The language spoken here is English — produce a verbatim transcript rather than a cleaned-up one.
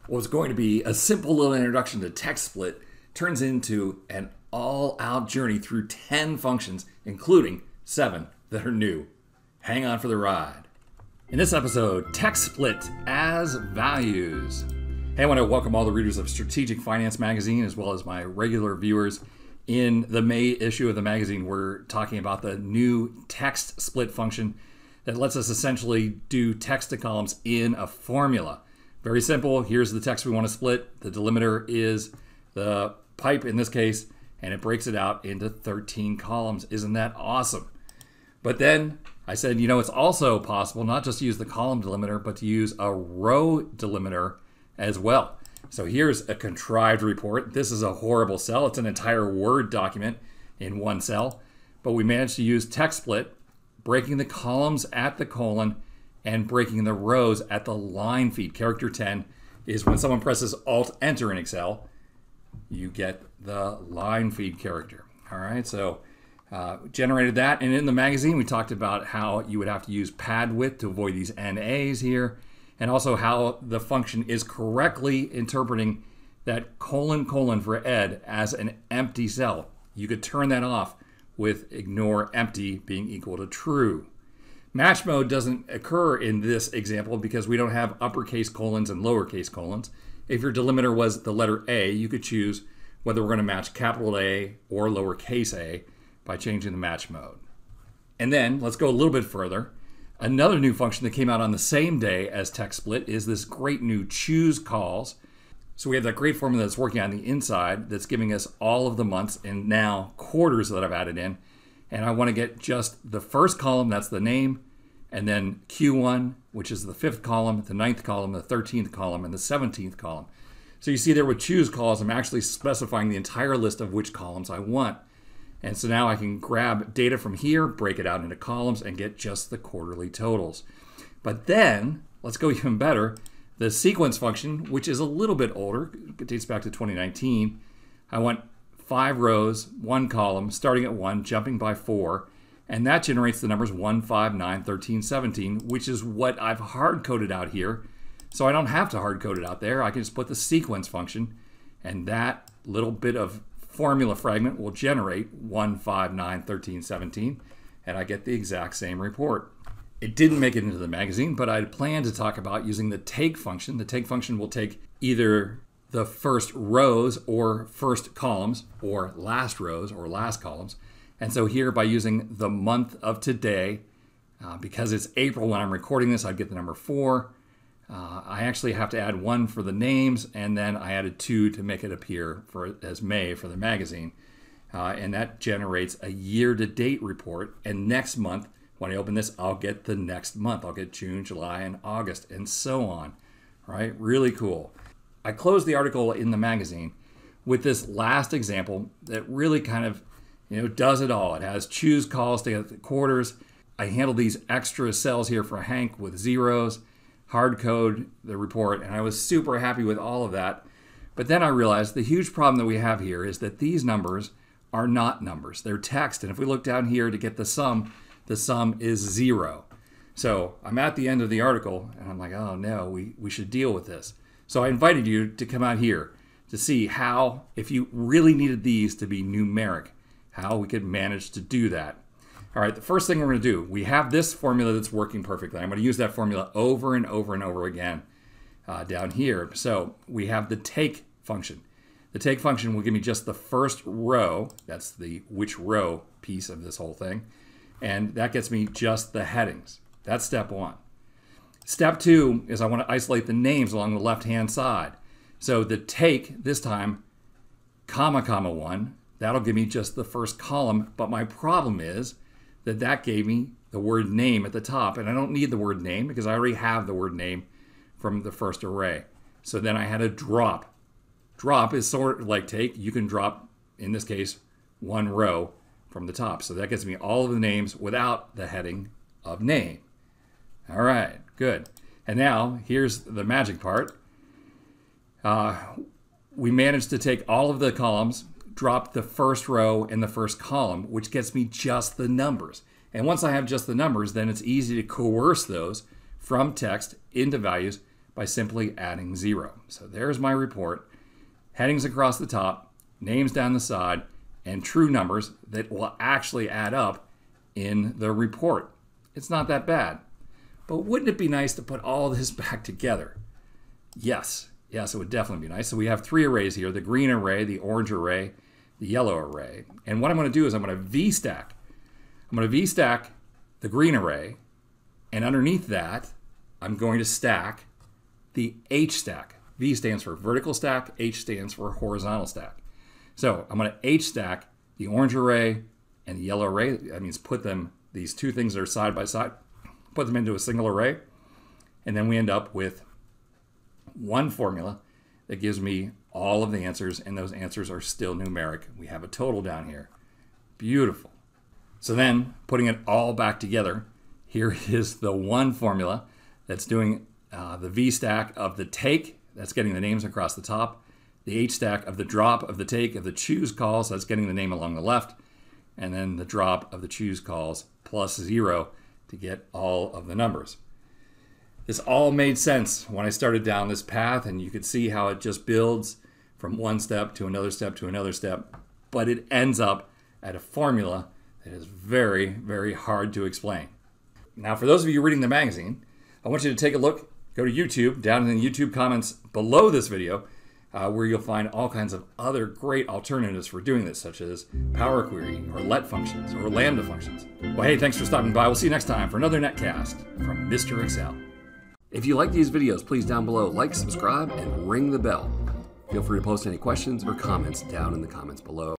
What was going to be a simple little introduction to TEXTSPLIT turns into an all-out journey through ten functions, including seven that are new. Hang on for the ride. In this episode, TEXTSPLIT as values. Hey, I want to welcome all the readers of Strategic Finance Magazine, as well as my regular viewers. In the May issue of the magazine, we're talking about the new TEXTSPLIT function that lets us essentially do text to columns in a formula. Very simple. Here's the text we want to split. The delimiter is the pipe in this case, and it breaks it out into thirteen columns. Isn't that awesome? But then I said, you know, it's also possible not just to use the column delimiter, but to use a row delimiter as well. So here's a contrived report. This is a horrible cell. It's an entire Word document in one cell. But we managed to use TEXTSPLIT, breaking the columns at the colon and breaking the rows at the line feed. Character ten is when someone presses Alt-Enter in Excel, you get the line feed character. All right, so uh, generated that. And in the magazine, we talked about how you would have to use pad width to avoid these N As here, and also how the function is correctly interpreting that colon colon for Ed as an empty cell. You could turn that off with ignore empty being equal to true. Match mode doesn't occur in this example because we don't have uppercase colons and lowercase colons. If your delimiter was the letter A, you could choose whether we're going to match capital A or lowercase a by changing the match mode. And then let's go a little bit further. Another new function that came out on the same day as TEXTSPLIT is this great new CHOOSECOLS. So we have that great formula that's working on the inside that's giving us all of the months and now quarters that I've added in. And I want to get just the first column, that's the name, and then Q one, which is the fifth column, the ninth column, the thirteenth column, and the seventeenth column. So you see there with CHOOSECOLS, I'm actually specifying the entire list of which columns I want. And so now I can grab data from here, break it out into columns, and get just the quarterly totals. But then, let's go even better, the sequence function, which is a little bit older, it dates back to twenty nineteen. I want five rows, one column, starting at one, jumping by four, and that generates the numbers one, five, nine, thirteen, seventeen, which is what I've hard-coded out here. So I don't have to hard-code it out there. I can just put the sequence function, and that little bit of formula fragment will generate one, five, nine, thirteen, seventeen, and I get the exact same report. It didn't make it into the magazine, but I had planned to talk about using the take function. The take function will take either the first rows or first columns, or last rows or last columns. And so here, by using the month of today, uh, because it's April when I'm recording this, I'd get the number four. Uh, I actually have to add one for the names, and then I added two to make it appear for as May for the magazine. Uh, and that generates a year-to-date report. And next month, when I open this, I'll get the next month. I'll get June, July, and August, and so on. Right? Really cool. I closed the article in the magazine with this last example that really kind of, you know, does it all. It has CHOOSECOLS to get the quarters. I handled these extra cells here for Hank with zeros, hard code the report, and I was super happy with all of that. But then I realized the huge problem that we have here is that these numbers are not numbers. They're text, and if we look down here to get the sum, the sum is zero. So I'm at the end of the article, and I'm like, oh no, we, we should deal with this. So I invited you to come out here to see how, if you really needed these to be numeric, how we could manage to do that. All right, the first thing we're going to do, we have this formula that's working perfectly. I'm going to use that formula over and over and over again uh, down here. So we have the take function. The take function will give me just the first row. That's the which row piece of this whole thing. And that gets me just the headings. That's step one. Step two is I want to isolate the names along the left-hand side. So the take, this time, comma, comma, one, that'll give me just the first column. But my problem is that that gave me the word name at the top. And I don't need the word name because I already have the word name from the first array. So then I had a drop. Drop is sort of like take. You can drop, in this case, one row from the top. So that gets me all of the names without the heading of name. All right, good. And now here's the magic part. Uh, we managed to take all of the columns, drop the first row in the first column, which gets me just the numbers. And once I have just the numbers, then it's easy to coerce those from text into values by simply adding zero. So there's my report. Headings across the top, names down the side, and true numbers that will actually add up in the report. It's not that bad. But wouldn't it be nice to put all this back together? Yes, yes, it would definitely be nice. So we have three arrays here, the green array, the orange array, the yellow array. And what I'm going to do is I'm going to V stack. I'm going to V stack the green array, and underneath that, I'm going to stack the H stack. V stands for vertical stack, H stands for horizontal stack. So I'm going to H stack the orange array and the yellow array. That means put them, these two things that are side by side, put them into a single array. And then we end up with one formula that gives me all of the answers, and those answers are still numeric. We have a total down here. Beautiful. So then, putting it all back together, here is the one formula that's doing uh, the V stack of the take, that's getting the names across the top, the H stack of the drop of the take of the choose calls, that's getting the name along the left, and then the drop of the choose calls plus zero to get all of the numbers. This all made sense when I started down this path, and you could see how it just builds from one step to another step to another step, but it ends up at a formula that is very, very hard to explain. Now, for those of you reading the magazine, I want you to take a look, go to YouTube, down in the YouTube comments below this video, uh, where you'll find all kinds of other great alternatives for doing this, such as Power Query, or let functions, or lambda functions. Well, hey, thanks for stopping by. We'll see you next time for another netcast from Mister Excel. If you like these videos, please down below like, subscribe, and ring the bell. Feel free to post any questions or comments down in the comments below.